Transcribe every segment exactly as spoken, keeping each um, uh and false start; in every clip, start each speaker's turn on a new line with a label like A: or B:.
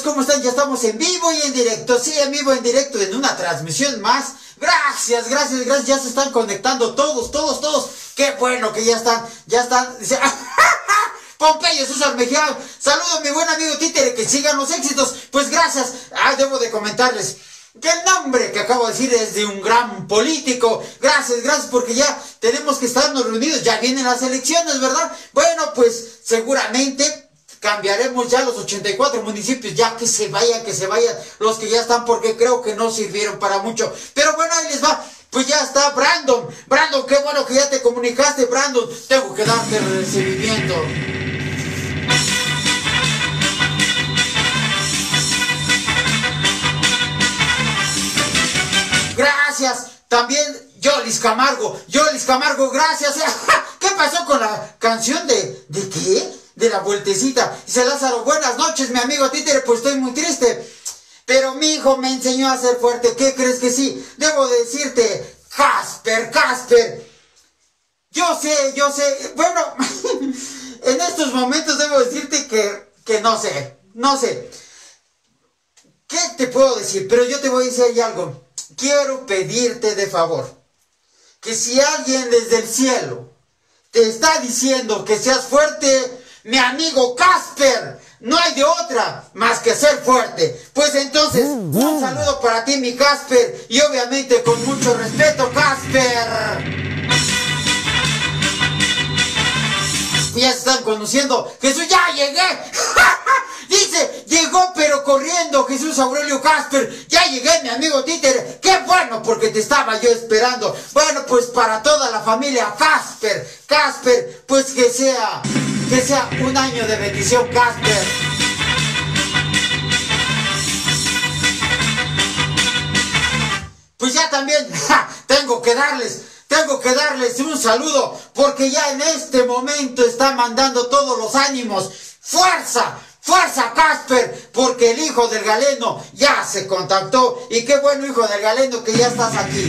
A: ¿cómo están? Ya estamos en vivo y en directo, sí, en vivo, en directo, en una transmisión más. Gracias, gracias, gracias, ya se están conectando todos, todos, todos. Qué bueno que ya están, ya están. Dice, Pompeyo César Mejía, saludos mi buen amigo Títere, que sigan los éxitos. Pues gracias, ah, debo de comentarles que el nombre que acabo de decir es de un gran político. Gracias, gracias, porque ya tenemos que estarnos reunidos, ya vienen las elecciones, ¿verdad? Bueno, pues seguramente cambiaremos ya los ochenta y cuatro municipios, ya que se vayan, que se vayan los que ya están, porque creo que no sirvieron para mucho. Pero bueno, ahí les va. Pues ya está Brandon. Brandon, qué bueno que ya te comunicaste, Brandon. Tengo que darte el recibimiento. Gracias. También Yolis Camargo. Yolis Camargo, gracias. ¿Qué pasó con la canción de... ¿De qué? De la vueltecita. Dice Lázaro, buenas noches, mi amigo Títere, pues estoy muy triste. Pero mi hijo me enseñó a ser fuerte. ¿Qué crees que sí? Debo decirte, Casper, Casper. Yo sé, yo sé. Bueno, en estos momentos debo decirte que, que no sé, no sé. ¿Qué te puedo decir? Pero yo te voy a decir algo. Quiero pedirte de favor que si alguien desde el cielo te está diciendo que seas fuerte, mi amigo Casper, no hay de otra más que ser fuerte. Pues entonces, un saludo para ti, mi Casper, y obviamente con mucho respeto, Casper. Ya se están conociendo. Jesús, ya llegué. Dice, llegó pero corriendo Jesús Aurelio Casper. Ya llegué, mi amigo Títere. Qué bueno, porque te estaba yo esperando. Bueno, pues para toda la familia Casper, Casper, pues que sea, que sea un año de bendición, Casper. Pues ya también, ja, tengo que darles... Tengo que darles un saludo, porque ya en este momento está mandando todos los ánimos. ¡Fuerza! ¡Fuerza, Casper! Porque el hijo del galeno ya se contactó. Y qué bueno, hijo del galeno, que ya estás aquí.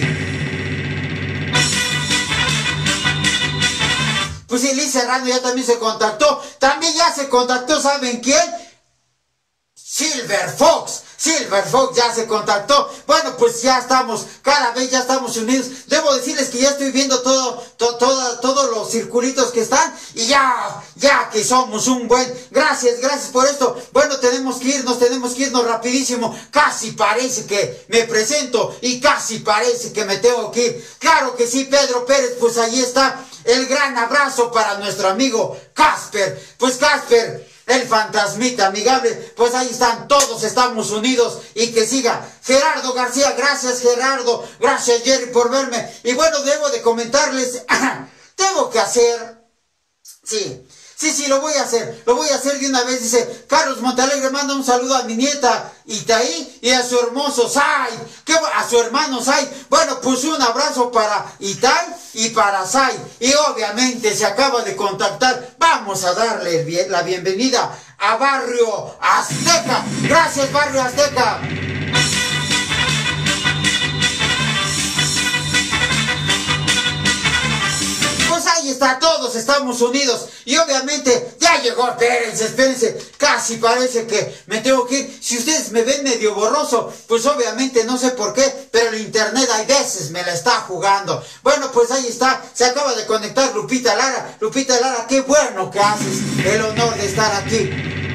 A: Pues sí, Liz Serrano ya también se contactó. También ya se contactó, ¿saben quién? Silver Fox. Silver Fox ya se contactó. Bueno, pues ya estamos, cada vez ya estamos unidos. Debo decirles que ya estoy viendo todo, to, todo, todos los circulitos que están. Y ya, ya que somos un buen... Gracias, gracias por esto. Bueno, tenemos que irnos, tenemos que irnos rapidísimo. Casi parece que me presento y casi parece que me tengo que ir. Claro que sí, Pedro Pérez, pues ahí está el gran abrazo para nuestro amigo Casper. Pues Casper, el fantasmita amigable, pues ahí están, todos estamos unidos y que siga. Gerardo García, gracias Gerardo, gracias Jerry por verme. Y bueno, debo de comentarles, tengo que hacer, sí, sí, sí, lo voy a hacer, lo voy a hacer de una vez. Dice, Carlos Montalegre manda un saludo a mi nieta Itaí y a su hermoso Sai, que a su hermano Sai. Bueno, pues un abrazo para Itaí y para Sai. Y obviamente se acaba de contactar. Vamos a darle la bienvenida a Barrio Azteca. Gracias, Barrio Azteca. Pues ahí está, todos estamos unidos. Y obviamente ya llegó, espérense, espérense. Casi parece que me tengo que ir. Si ustedes me ven medio borroso, pues obviamente no sé por qué, pero el internet hay veces me la está jugando. Bueno, pues ahí está, se acaba de conectar Lupita Lara. Lupita Lara, qué bueno que haces el honor de estar aquí.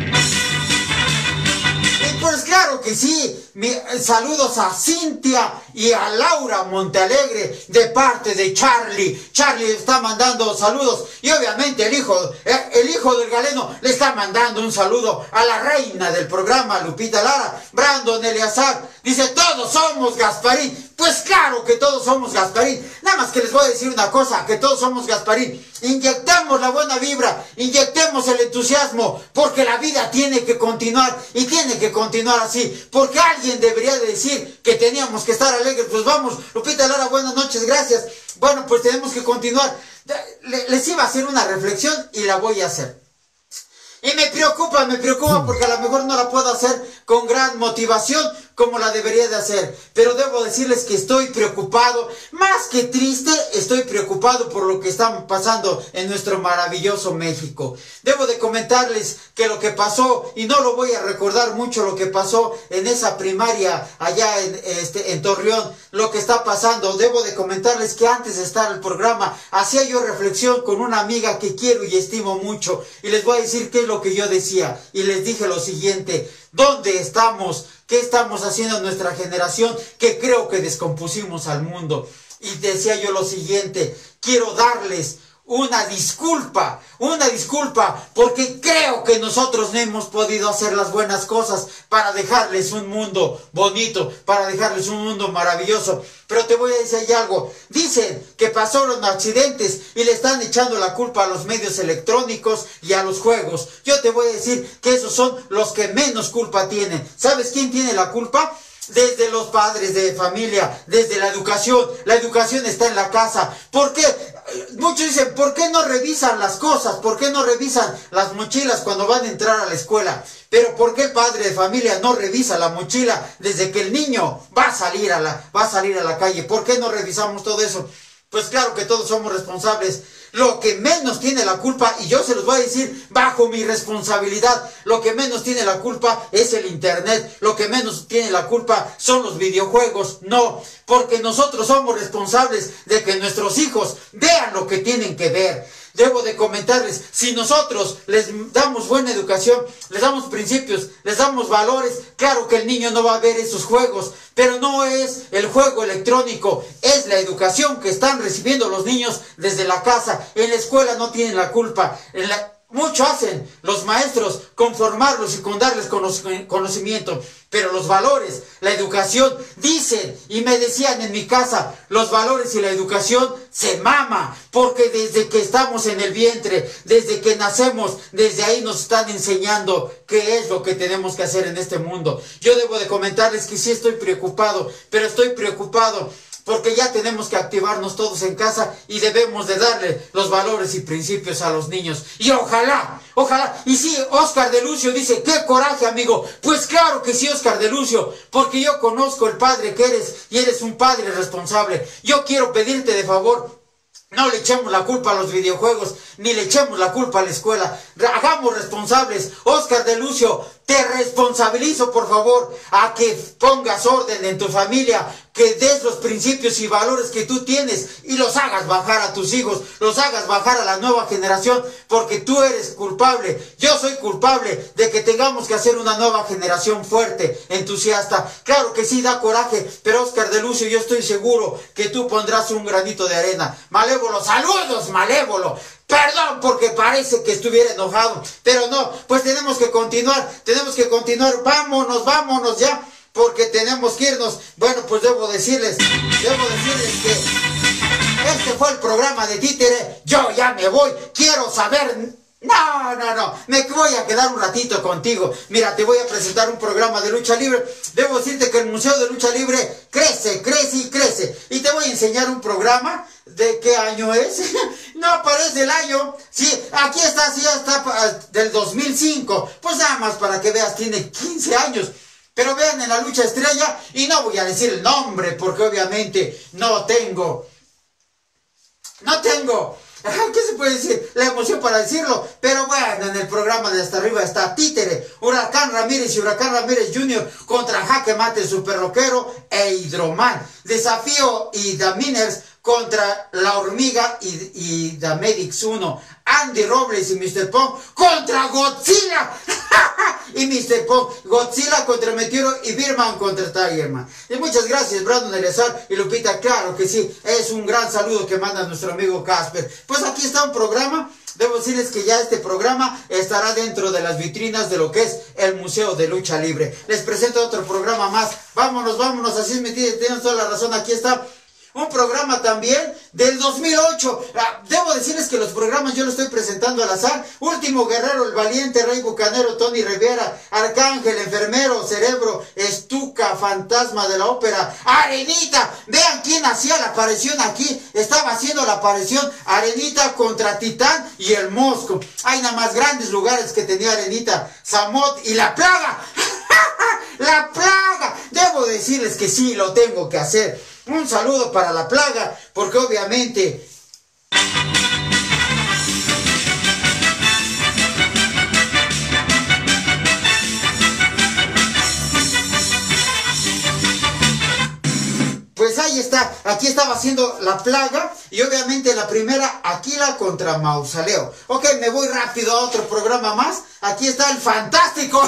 A: Pues claro que sí, mi, saludos a Cintia y a Laura Montealegre de parte de Charlie. Charlie está mandando saludos y obviamente el hijo, eh, el hijo del galeno le está mandando un saludo a la reina del programa, Lupita Lara. Brandon Eleazar dice, todos somos Gasparín. Pues claro que todos somos Gasparín. Nada más que les voy a decir una cosa, que todos somos Gasparín. Inyectemos la buena vibra, inyectemos el entusiasmo, porque la vida tiene que continuar y tiene que continuar así. Porque alguien debería decir que teníamos que estar alegres. Pues vamos, Lupita Lara, buenas noches, gracias. Bueno, pues tenemos que continuar. Les iba a hacer una reflexión y la voy a hacer. Y me preocupa, me preocupa porque a lo mejor no la puedo hacer con gran motivación, como la debería de hacer. Pero debo decirles que estoy preocupado, más que triste, estoy preocupado por lo que está pasando en nuestro maravilloso México. Debo de comentarles que lo que pasó, y no lo voy a recordar mucho lo que pasó en esa primaria allá en, este, en Torreón, lo que está pasando. Debo de comentarles que antes de estar el programa, hacía yo reflexión con una amiga que quiero y estimo mucho, y les voy a decir qué es lo que yo decía, y les dije lo siguiente: ¿dónde estamos? ¿Qué estamos haciendo en nuestra generación? Que creo que descompusimos al mundo. Y decía yo lo siguiente: quiero darles una disculpa, una disculpa, porque creo que nosotros no hemos podido hacer las buenas cosas para dejarles un mundo bonito, para dejarles un mundo maravilloso. Pero te voy a decir algo: dicen que pasaron accidentes y le están echando la culpa a los medios electrónicos y a los juegos. Yo te voy a decir que esos son los que menos culpa tienen. ¿Sabes quién tiene la culpa? Desde los padres de familia, desde la educación. La educación está en la casa. ¿Por qué? Muchos dicen, ¿por qué no revisan las cosas? ¿Por qué no revisan las mochilas cuando van a entrar a la escuela? Pero ¿por qué el padre de familia no revisa la mochila desde que el niño va a salir a la, va a salir a la calle? ¿Por qué no revisamos todo eso? Pues claro que todos somos responsables. Lo que menos tiene la culpa, y yo se los voy a decir bajo mi responsabilidad, lo que menos tiene la culpa es el internet. Lo que menos tiene la culpa son los videojuegos. No, porque nosotros somos responsables de que nuestros hijos vean lo que tienen que ver. Debo de comentarles, si nosotros les damos buena educación, les damos principios, les damos valores, claro que el niño no va a ver esos juegos. Pero no es el juego electrónico, es la educación que están recibiendo los niños desde la casa. En la escuela no tienen la culpa. En la... Mucho hacen los maestros con formarlos y con darles conocimiento, pero los valores, la educación, dicen y me decían en mi casa, los valores y la educación se mama, porque desde que estamos en el vientre, desde que nacemos, desde ahí nos están enseñando qué es lo que tenemos que hacer en este mundo. Yo debo de comentarles que sí estoy preocupado, pero estoy preocupado porque ya tenemos que activarnos todos en casa y debemos de darle los valores y principios a los niños. Y ojalá, ojalá, y sí, Oscar de Lucio dice, ¡qué coraje, amigo! Pues claro que sí, Oscar de Lucio, porque yo conozco el padre que eres y eres un padre responsable. Yo quiero pedirte de favor, no le echemos la culpa a los videojuegos, ni le echemos la culpa a la escuela. Hagamos responsables. Oscar de Lucio, te responsabilizo por favor a que pongas orden en tu familia, que des los principios y valores que tú tienes y los hagas bajar a tus hijos, los hagas bajar a la nueva generación, porque tú eres culpable, yo soy culpable de que tengamos que hacer una nueva generación fuerte, entusiasta. Claro que sí, da coraje, pero Oscar de Lucio, yo estoy seguro que tú pondrás un granito de arena. Malévolo, saludos, Malévolo. Perdón porque parece que estuviera enojado, pero no, pues tenemos que continuar, tenemos que continuar, vámonos, vámonos ya, porque tenemos que irnos. Bueno, pues debo decirles, debo decirles que este fue el programa de Títere, yo ya me voy, quiero saber... No, no, no, me voy a quedar un ratito contigo. Mira, te voy a presentar un programa de lucha libre. Debo decirte que el Museo de Lucha Libre crece, crece y crece. Y te voy a enseñar un programa. ¿De qué año es? No aparece el año. Sí, aquí está, sí, ya está del dos mil cinco. Pues nada más para que veas, tiene quince años. Pero vean en la lucha estrella, y no voy a decir el nombre porque obviamente no tengo, no tengo... ¿Qué se puede decir? La emoción para decirlo. Pero bueno, en el programa de hasta arriba está Títere, Huracán Ramírez y Huracán Ramírez junior contra Jaque Mate, Super Rockero e Hidroman. Desafío y The Miners contra La Hormiga y, y The Medics uno. Andy Robles y mister Pong contra Godzilla y mister Pong. Godzilla contra Meteoro y Birman contra Tigerman. Y muchas gracias, Brandon Elezar y Lupita. Claro que sí, es un gran saludo que manda nuestro amigo Casper. Pues aquí está un programa. Debo decirles que ya este programa estará dentro de las vitrinas de lo que es el Museo de Lucha Libre. Les presento otro programa más. Vámonos, vámonos, así es, metida, tienen toda la razón. Aquí está un programa también del dos mil ocho. Ah, debo decirles que los programas yo los estoy presentando al azar. Último Guerrero, El Valiente, Rey Bucanero, Tony Rivera, Arcángel, Enfermero, Cerebro, Estuca, Fantasma de la Ópera, Arenita. Vean quién hacía la aparición aquí. Estaba haciendo la aparición Arenita contra Titán y el Mosco. Hay nada más grandes lugares que tenía Arenita, Samot y La Plaga. La Plaga. Debo decirles que sí lo tengo que hacer. Un saludo para la plaga, porque obviamente... Pues ahí está, aquí estaba haciendo la plaga y obviamente la primera Aquila contra Mausoleo. Ok, me voy rápido a otro programa más. Aquí está el fantástico,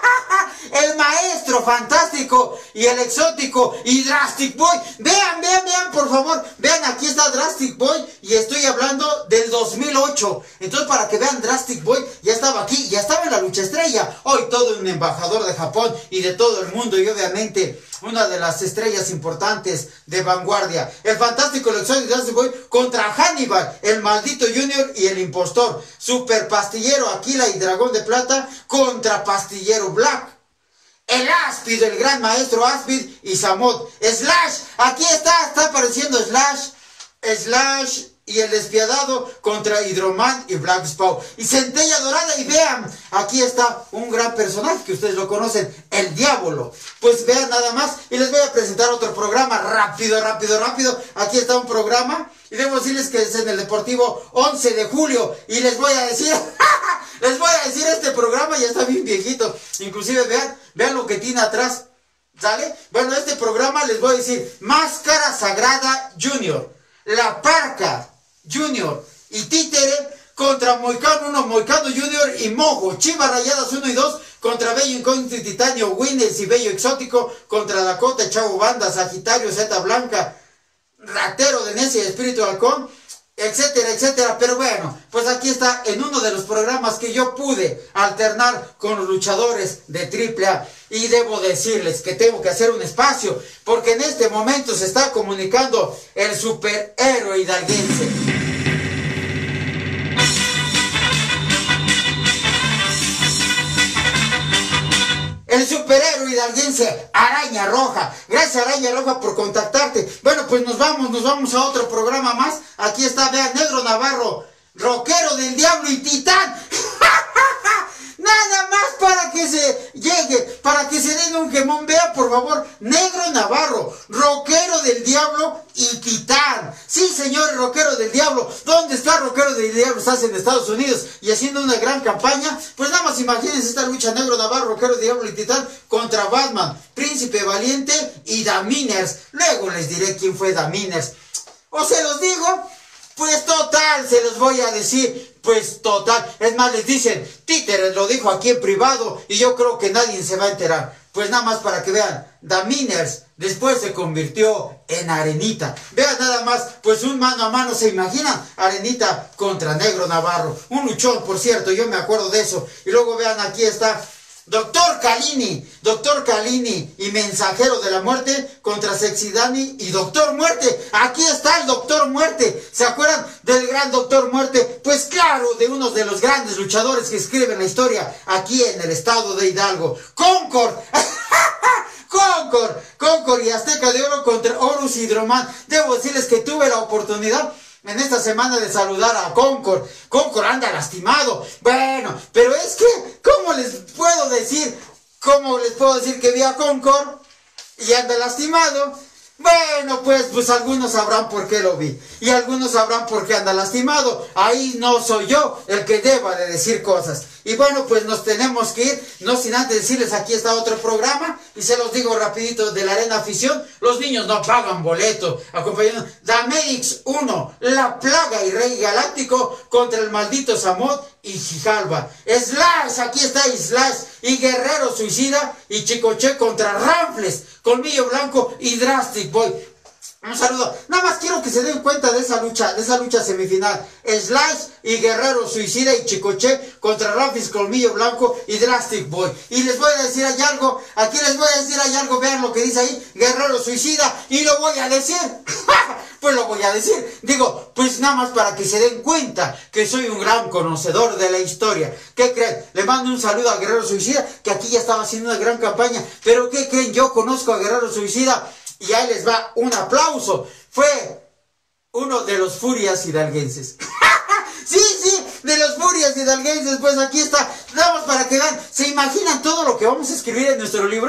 A: el maestro fantástico y el exótico y Drastic Boy. Vean, vean, vean, por favor, vean, aquí está Drastic Boy y estoy hablando del dos mil ocho. Entonces, para que vean, Drastic Boy ya estaba aquí, ya estaba en la lucha estrella. Hoy todo un embajador de Japón y de todo el mundo y obviamente... una de las estrellas importantes de vanguardia. El fantástico, el exótico Drastic Boy contra Hannibal, el maldito Junior y el impostor. Super pastillero Aquila y dragón de plata contra pastillero Black. El Áspid, el gran maestro Áspid y Samot. Slash, aquí está, está apareciendo Slash. Slash y el despiadado contra Hidroman y Black Spawn. Y Centella Dorada, y vean, aquí está un gran personaje que ustedes lo conocen, el Diablo. Pues vean nada más, y les voy a presentar otro programa, rápido, rápido, rápido. Aquí está un programa, y debo decirles que es en el Deportivo once de julio, y les voy a decir, les voy a decir, este programa ya está bien viejito. Inclusive vean, vean lo que tiene atrás, ¿sale? Bueno, este programa les voy a decir, Máscara Sagrada Junior, La Parca Junior y Títere contra Moicano uno, Moicano Junior y Mojo. Chivas Rayadas uno y dos contra Bello Incógnito y Titanio, Winners y Bello Exótico contra Dakota, Chavo Banda, Sagitario, Zeta Blanca, Ratero de Necia y Espíritu Halcón, etcétera, etcétera. Pero bueno, pues aquí está en uno de los programas que yo pude alternar con los luchadores de triple A. Y debo decirles que tengo que hacer un espacio, porque en este momento se está comunicando el superhéroe hidalguense. El superhéroe hidalguense, Araña Roja. Gracias, Araña Roja, por contactarte. Bueno, pues nos vamos, nos vamos a otro programa más. Aquí está, vean, Negro Navarro, rockero del diablo y titán. Nada más para que se llegue, para que se den un gemón. Vea, por favor, Negro Navarro, rockero del diablo y titán. Sí, señor, rockero del diablo. ¿Dónde está rockero del diablo? Estás en Estados Unidos y haciendo una gran campaña. Pues nada más imagínense esta lucha, Negro Navarro, rockero del diablo y titán contra Batman, Príncipe Valiente y Daminers. Luego les diré quién fue Daminers. O se los digo, pues total, se los voy a decir. Pues total, es más, les dicen, Títeres lo dijo aquí en privado y yo creo que nadie se va a enterar. Pues nada más para que vean, Daminers después se convirtió en Arenita. Vean nada más, pues un mano a mano, ¿se imaginan? Arenita contra Negro Navarro. Un luchón, por cierto, yo me acuerdo de eso. Y luego vean, aquí está Doctor Calini, Doctor Calini y Mensajero de la Muerte contra Sexy Dani y Doctor Muerte. Aquí está el Doctor Muerte. ¿Se acuerdan del gran Doctor Muerte? Pues claro, de uno de los grandes luchadores que escriben la historia aquí en el estado de Hidalgo. Concord. Concord, Concord y Azteca de Oro contra Horus y Hidroman. Debo decirles que tuve la oportunidad en esta semana de saludar a Concord. Concord anda lastimado. Bueno, pero es que, ¿cómo les puedo decir? ¿Cómo les puedo decir que vi a Concord y anda lastimado? Bueno, pues, pues algunos sabrán por qué lo vi. Y algunos sabrán por qué anda lastimado. Ahí no soy yo el que deba de decir cosas. Y bueno, pues nos tenemos que ir. No sin antes decirles, aquí está otro programa. Y se los digo rapidito, de la Arena Afición. Los niños no pagan boleto. Acompañando Damedix uno, La Plaga y Rey Galáctico contra el maldito Samot y Gijalba. Slash, aquí está Slash y Guerrero Suicida y Chicoche contra Ramfles, Colmillo Blanco y Drastic Boy. Un saludo. Nada más quiero que se den cuenta de esa lucha, de esa lucha semifinal. Slash y Guerrero Suicida y Chicoche contra Ramfles, Colmillo Blanco y Drastic Boy. Y les voy a decir ahí algo, aquí les voy a decir ahí algo, vean lo que dice ahí, Guerrero Suicida, y lo voy a decir. Pues lo voy a decir. Digo, pues nada más para que se den cuenta que soy un gran conocedor de la historia. ¿Qué creen? Le mando un saludo a Guerrero Suicida, que aquí ya estaba haciendo una gran campaña. Pero ¿qué creen? Yo conozco a Guerrero Suicida y ahí les va un aplauso. Fue uno de los Furias hidalguenses. Sí, sí, de los Furias hidalguenses. Pues aquí está. Vamos para que vean. ¿Se imaginan todo lo que vamos a escribir en nuestro libro?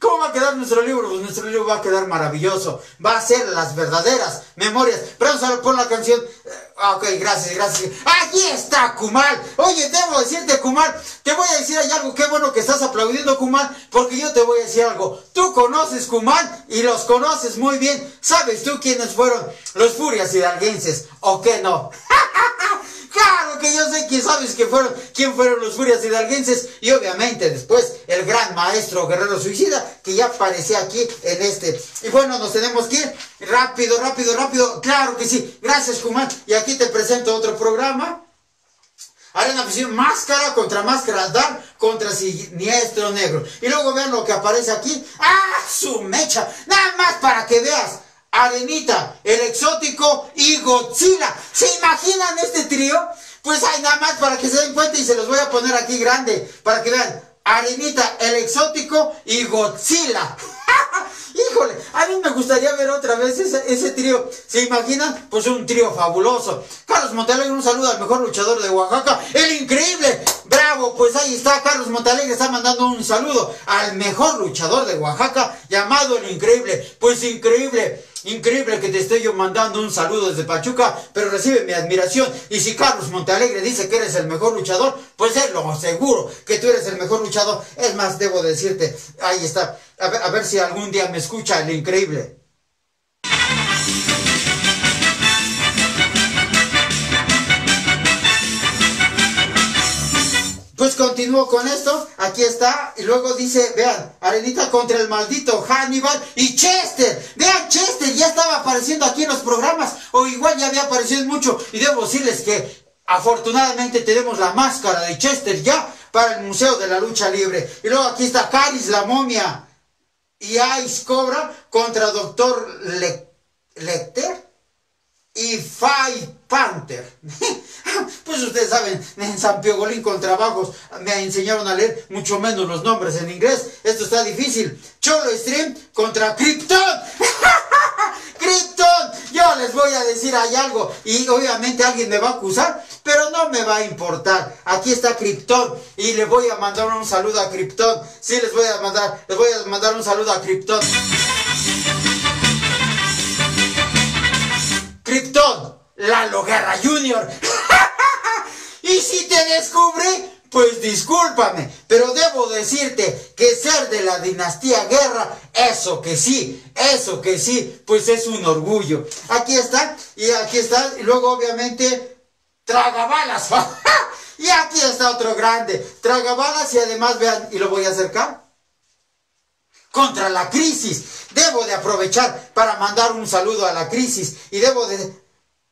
A: ¿Cómo va a quedar nuestro libro? Pues nuestro libro va a quedar maravilloso. Va a ser las verdaderas memorias. Pero vamos a poner la canción. Ah, ok, gracias, gracias. Aquí está, Kumal. Oye, debo decirte, Kumal, te voy a decir ahí algo. Qué bueno que estás aplaudiendo, Kumal, porque yo te voy a decir algo. Tú conoces, Kumal, y los conoces muy bien. ¿Sabes tú quiénes fueron los Furias hidalguenses? ¿O qué no? Claro que yo sé que sabes que fueron, quién fueron los Furias hidalguenses, y obviamente después el gran maestro guerrero suicida que ya aparecía aquí en este. Y bueno, nos tenemos que ir rápido, rápido, rápido. Claro que sí. Gracias, Kumal. Y aquí te presento otro programa. Arena Afición, máscara contra máscara, dar contra siniestro negro. Y luego vean lo que aparece aquí. ¡Ah, su mecha! Nada más para que veas. Arenita, el exótico y Godzilla. ¿Se imaginan este trío? Pues hay nada más para que se den cuenta y se los voy a poner aquí grande para que vean. Arenita, el exótico y Godzilla. Híjole, a mí me gustaría ver otra vez ese, ese trío. ¿Se imaginan? Pues un trío fabuloso. Carlos Montalegre, un saludo al mejor luchador de Oaxaca, el increíble. Bravo, pues ahí está. Carlos Montalegre está mandando un saludo al mejor luchador de Oaxaca, llamado el increíble. Pues increíble. Increíble que te estoy yo mandando un saludo desde Pachuca, pero recibe mi admiración. Y si Carlos Montalegre dice que eres el mejor luchador, pues es lo seguro que tú eres el mejor luchador. Es más, debo decirte, ahí está. A ver, a ver si algún día me escucha el increíble. Pues continúo con esto, aquí está, y luego dice, vean, Arenita contra el maldito Hannibal y Chester. Vean, Chester ya estaba apareciendo aquí en los programas, o igual ya había aparecido mucho, y debo decirles que afortunadamente tenemos la máscara de Chester ya para el Museo de la Lucha Libre. Y luego aquí está Caris la momia y Ice Cobra contra Doctor Le Lecter y Five Panther. Pues ustedes saben, en San Piogolín con trabajos me enseñaron a leer mucho menos los nombres en inglés. Esto está difícil. Cholo Stream contra Krypton. Krypton. Yo les voy a decir ahí algo y obviamente alguien me va a acusar, pero no me va a importar. Aquí está Krypton y le voy a mandar un saludo a Krypton. Sí, les voy a mandar, les voy a mandar un saludo a Krypton. Krypton, Lalo Guerra junior Y si te descubrí, pues discúlpame, pero debo decirte que ser de la dinastía Guerra, eso que sí, eso que sí, pues es un orgullo. Aquí está, y aquí está, y luego obviamente, Tragabalas. Y aquí está otro grande, Tragabalas, y además vean, y lo voy a acercar, contra la Crisis. Debo de aprovechar para mandar un saludo a la Crisis, y debo de...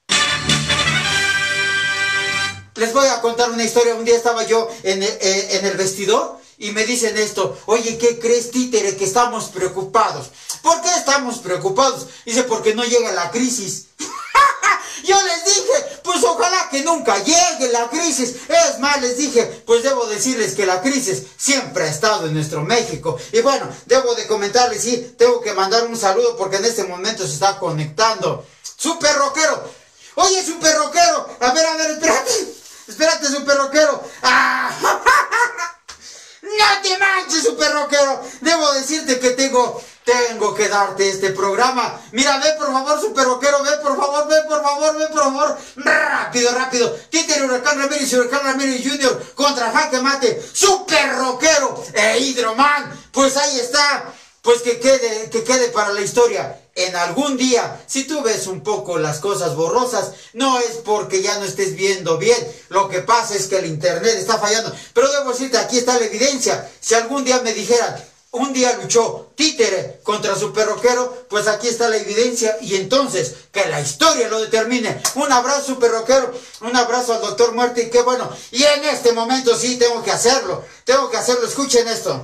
A: Les voy a contar una historia. Un día estaba yo en el, eh, en el vestidor y me dicen esto. Oye, ¿qué crees, títere? Que estamos preocupados. ¿Por qué estamos preocupados? Dice, porque no llega la crisis. Yo les dije, pues ojalá que nunca llegue la crisis. Es más, les dije, pues debo decirles que la crisis siempre ha estado en nuestro México. Y bueno, debo de comentarles, sí, tengo que mandar un saludo porque en este momento se está conectando Super Rockero. Oye, Super Rockero, a ver, a ver, espérate. Espérate, Super Rockero. ¡Ah! ¡No te manches, Super Rockero! Debo decirte que tengo, tengo que darte este programa. Mira, ve por favor, Super Rockero, ve por favor, ve por favor, ve por favor. Rápido, rápido. Títere Huracán Ramírez y Huracán Ramírez junior contra Jaque Mate, Super Rockero e Hidroman. Pues ahí está. Pues que quede, que quede para la historia. En algún día, si tú ves un poco las cosas borrosas, no es porque ya no estés viendo bien. Lo que pasa es que el internet está fallando. Pero debo decirte, aquí está la evidencia. Si algún día me dijeran, un día luchó Títere contra Super Rockero, pues aquí está la evidencia. Y entonces, que la historia lo determine. Un abrazo, Super Rockero. Un abrazo al Doctor Muerte. Y qué bueno. Y en este momento sí tengo que hacerlo. Tengo que hacerlo. Escuchen esto.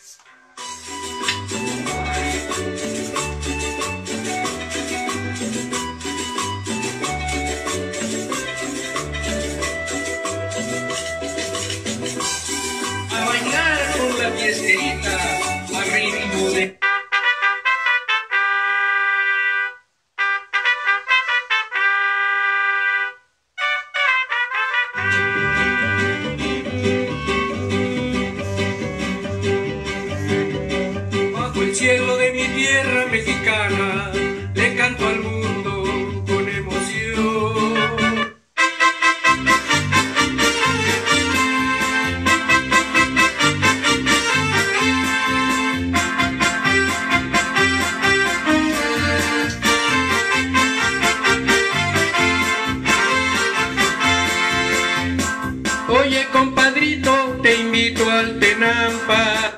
B: Fiestita a ritmo de... tierra mexicana le canto al mundo con emoción. Oye, compadrito, te invito al Tenampa.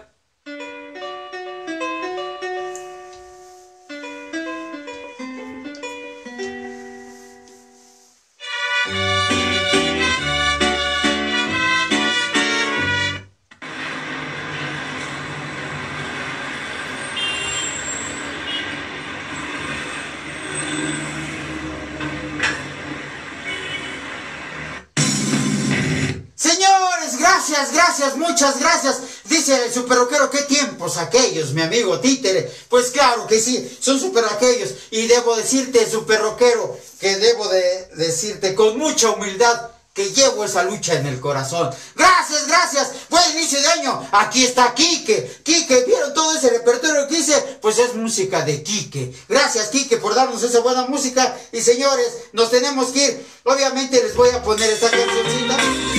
A: Gracias, gracias, muchas gracias. Dice el superroquero, qué tiempos aquellos, mi amigo Títere. Pues claro que sí, son super aquellos. Y debo decirte, superroquero, que debo de decirte con mucha humildad que llevo esa lucha en el corazón. Gracias, gracias. Buen inicio de año. Aquí está Quique. Quique, ¿vieron todo ese repertorio que hice? Pues es música de Quique. Gracias, Quique, por darnos esa buena música. Y señores, nos tenemos que ir. Obviamente les voy a poner esta cancioncita.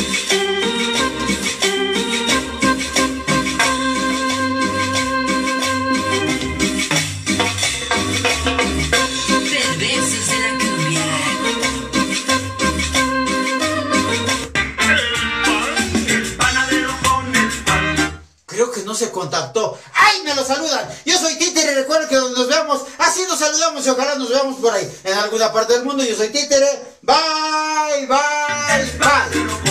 A: Creo que no se contactó. ¡Ay, me lo saludan! Yo soy Títere y recuerden que donde nos veamos, así nos saludamos y ojalá nos veamos por ahí, en alguna parte del mundo. Yo soy Títere. Bye, bye, bye.